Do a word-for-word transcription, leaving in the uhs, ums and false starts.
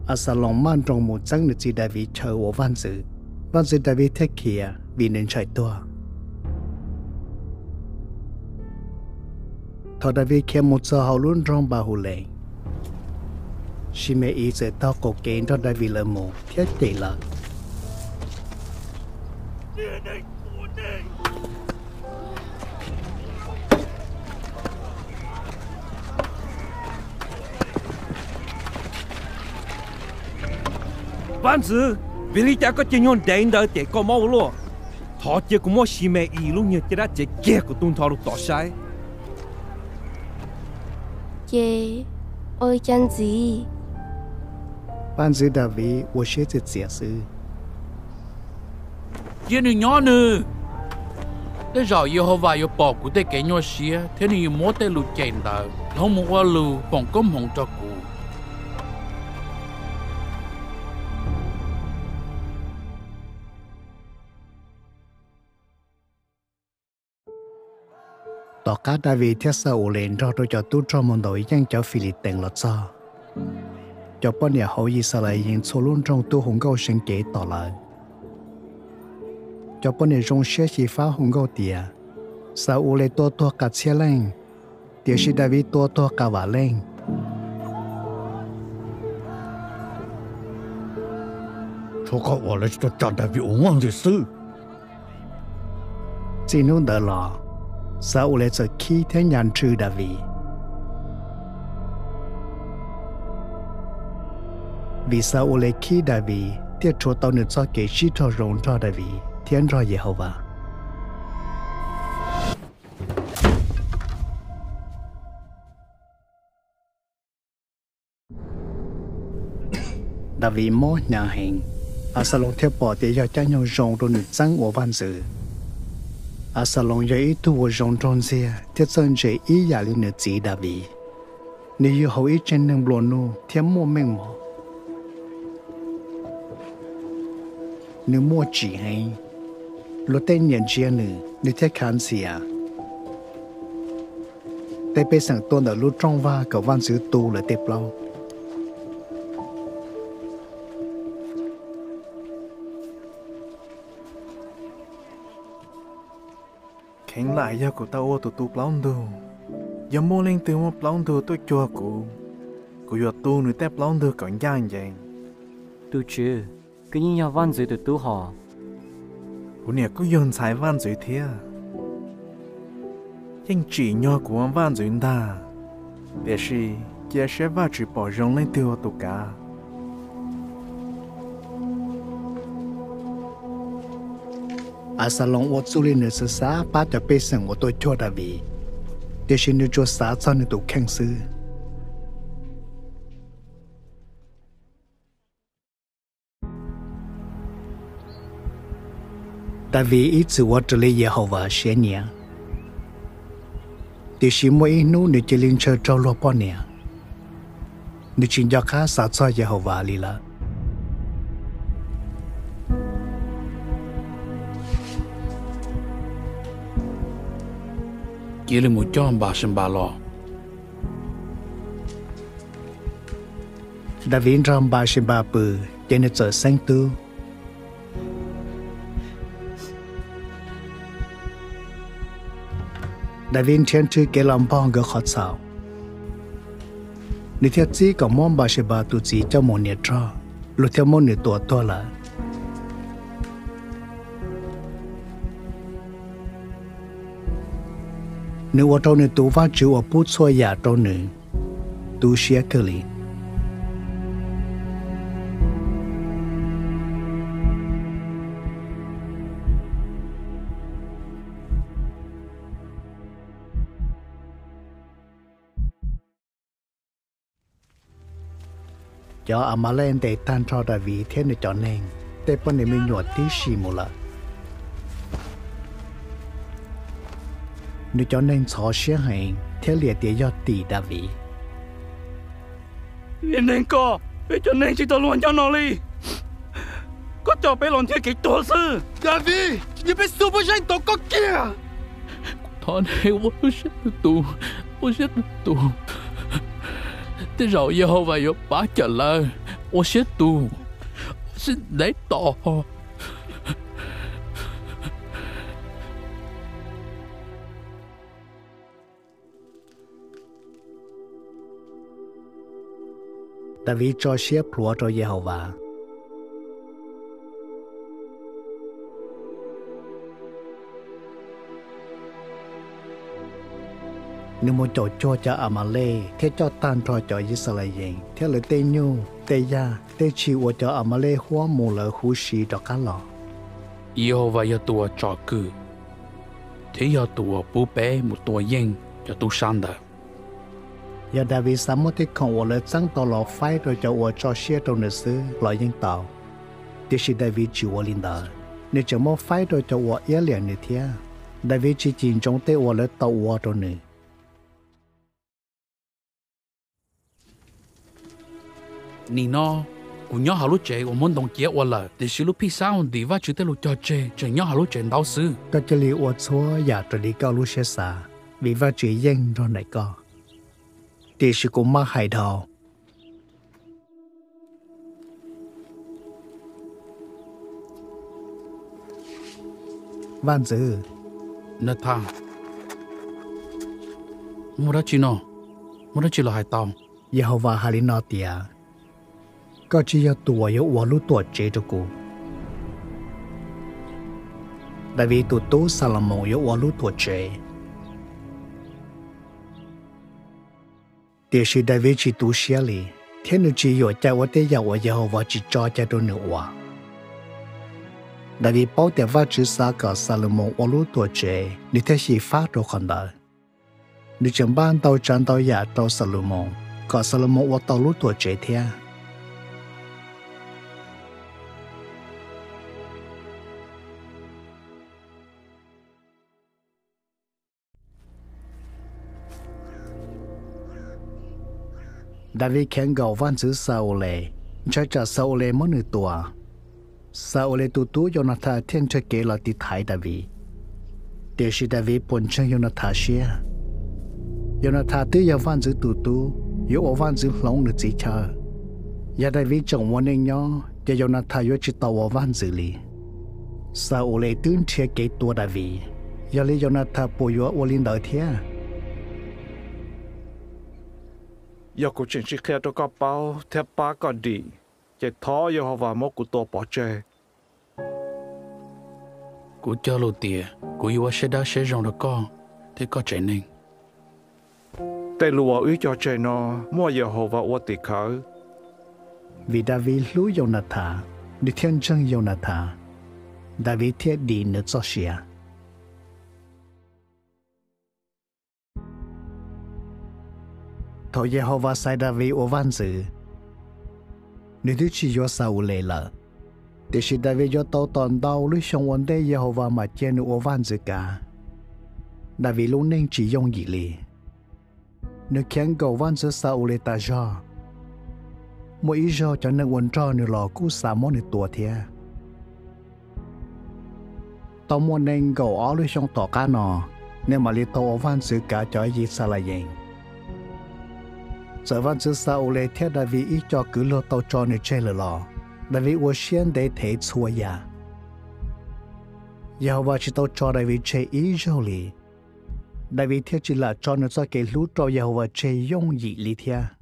à sa lòng man trong một trắng được chỉ đại vị chờ của văn dự văn dự đại vị thế kia vì nên chạy tua thọ đại vị kia một giờ hậu luôn trong ba hồ lệ si mẹ ý sẽ tao cổ kén cho đại vị là một thiết tỷ là văn dự vì lý ta có chơi nhon đánh đỡ để có máu luôn thọ chơi cũng mua si mẹ ý luôn như thế đó chơi kia của tuân thọ được tỏ sai 姐，ôi chân gì? văn dự đại vị tôi sẽ chỉ giải释姐你nhỏ nữa để rồi yêu họ vào yêu bỏ của thế cái nhỏ xía thế thì mỗi thế lụt chèn đỡ không một qua lù phòng cấm hồng cho cụ tỏ cả đại vị thiết sa ổ lên cho tôi cho tu cho một đội dân cho Philippines lọt cho cho bọn nhà hậu y sa lại những số luôn trong tu hùng cao sinh kế tỏ lại cho bọn nhà trong xe chỉ phá hùng cao tiệt sa ổ lên tua tua cả xe lên tiệt sĩ đại vị tua tua cả vả lên cho các bạn lại cho cha đại vị ủng hộ gì sự chỉ nung đỡ lọ sao lại cho khi thế nhận trừ đại vị vì sao lại khi đại vị tiết cho tao nên cho cái gì cho rộng cho đại vị thiên cho Giê-hô-va đại vị mỗi nhà hàng à sao lòng theo bỏ để cho cha nhau rộng rồi nên trắng của văn dự à sao lòng cho ít tu rộng tròn xe thiết dân cho ý giả lên nữa chỉ đại vị nếu hậu ít trên nông lúa nô thêm mua mình mỏ nếu mua chỉ hay lúc tên nhận chia nữa nếu thiết khán xìa tại bây giờ tôi đã lúc trong va cầu văn dự tu là tiếp lâu khen lại do của tao ô tụ tụ plong đồ giờ mua lên từ một plong đồ tôi cho cô cô giờ tu nữa tép plong đồ còn giang vậy tu chứ cái gì nhau văn dưới từ tu họ cô nè có yon xài văn dưới thế nhưng chỉ nhau của văn dưới ta để gì chia sẻ và chỉ bỏ rong lên từ tụ cả à sao lòng我做的那是啥把这背上我都做的味但是你做啥子你都看死但为一直我这里也好玩些年但是每一路你这灵车走了半年你真要看啥子也好玩里了 chỉ là một chom bà sinh bà lò đã viên trong bà sinh bà bự cho nên trở sang tu đã viên trên chữ cái lòng bong gỡ khó sao nếu theo chỉ có món bà sinh bà tu chỉ cho một nhiệt cho lúc theo món nhiệt tuổi to là nếu ở trong này tu phát chịu ở bút xoay nhà trong này tu xé cơ li cho à mà lên để tan cho đại vị thế này cho nên để bọn này mình nhọt tí xì một lần nếu cho nên cho xe hành theo liệt để do tỷ đại vị liền nên co để cho nên chỉ tao luôn cho nó đi có cho bé lòng theo cái tổ sư đại vị你被苏不山都搞kia thằng này我不是tu我是tu thế rồi yêu vào yêu bá trở lại 我是赌，我是来打。 David cho xếp lúa cho Giê-hô-va. Nếu muốn cho cho cho Amalê, thế cho tan cho cho Israel, thế là tê nhu, tê ya, tê chịu cho Amalê hóa mù lỡ hú xì cho cá lọ. Giê-hô-va yêu tua cho cử, thế yêu tua bố bé một tua yên cho tu san đó. Giờ David sắm một cái con vợ trắng to lọ phái rồi cho vợ cho xe trong lịch sử loại dân tàu. Thì khi David chịu vợ linh đạo, nếu cho một phái rồi cho vợ yếu liền nữa thế, David chỉ chính trong tay vợ lấy tàu vợ trong nữa. Nì nó, cũng nhớ hà lúc trẻ, tôi muốn đồng chế vợ là để xử lúc pizza on đi và chỉ tới lúc cho trẻ, chỉ nhớ hà lúc trẻ đau sư. Có chỉ li vợ chúa giờ trở đi cao lúc xe xa, vì vợ chỉ dân rồi này co. Thì sự cũng mắc hại thọ. Văn dư. Nè thang. Mua ra chi nó. Mua ra chi là hại tao. Giê-hô-va hà lý nó tìa. Có chỉ yêu tùa yêu ua lúc tùa chế cho cô. Tại vì tụi tú Sa-la-môn yêu ua lúc tùa chế. Thì sự David chỉ tu sửa li, thế nên chỉ có cha vợ tế giáo ở Giê-hô-va chỉ cho cha đồ nữa wa. David bảo để vợ chữ sa cả Sa-la-môn ở lúc tuổi trẻ, để thế chỉ phát đồ con đời. Nếu chẳng ban đầu chẳng đầu nhà đầu Sa-la-môn, cả Sa-la-môn ở đầu lúc tuổi trẻ thế. David khen gầu văn chữ Sa-ô-lê, cho cho Sa-ô-lê mất nửa tuổi. Sa-ô-lê tu tu Jonathan thiên cho kế là tì thái David. Điều sĩ David bốn chân Jonathan xia. Jonathan tư yêu văn chữ tu tu, yêu ở văn chữ lông nửa chỉ chờ. Giờ David chồng muốn nên nhó, giờ Jonathan yêu chỉ tàu ở văn chữ li. Sa-ô-lê tương chia kế tua David, giờ lấy Jonathan bồi yêu ở linh đời thế. Giờ cô chuyện chỉ khéo cho các bao theo ba con đi, chỉ thó giờ họ vào một cụ tổ bỏ chơi. Cụ cho lô tiền, cụ yêu sẽ đã sẽ rong được con, thế có trẻ nên. Tại lùa ý cho chơi nó, mua giờ họ vào ô tì khởi. Vì David lưu Jonathan, đi thiên chân Jonathan, David thiết đi nữa cho xia. Thôi Giê-hô-va sai David ở văn dự. Nếu thứ chỉ do Sa-ô-lê là, thì khi David do tàu toàn đau lúc xong vấn đề Giê-hô-va mà trên ở văn dự cả. David lúc nên chỉ dùng gì lì. Nếu khen cầu văn dự Sa-ô-lê ta do. Mỗi ý do cho nên vấn trò nếu lò cú xa môn nếu tùa thịa. Tàu môn nên cầu ó lúc xong tỏ cá nọ, nên mà lì tàu ở văn dự cả cho gì xa là dành. Giờ văn chữ Sa-ô-lê theo David ý cho cứ lô tàu cho nơi chơi lờ lò. David vô xiên để thể chua ya. Giê-hô-va chỉ tàu cho David chơi ý dâu lì. David theo chỉ là cho nó cho cái lũ cho Giê-hô-va chơi dùng dị lì theo.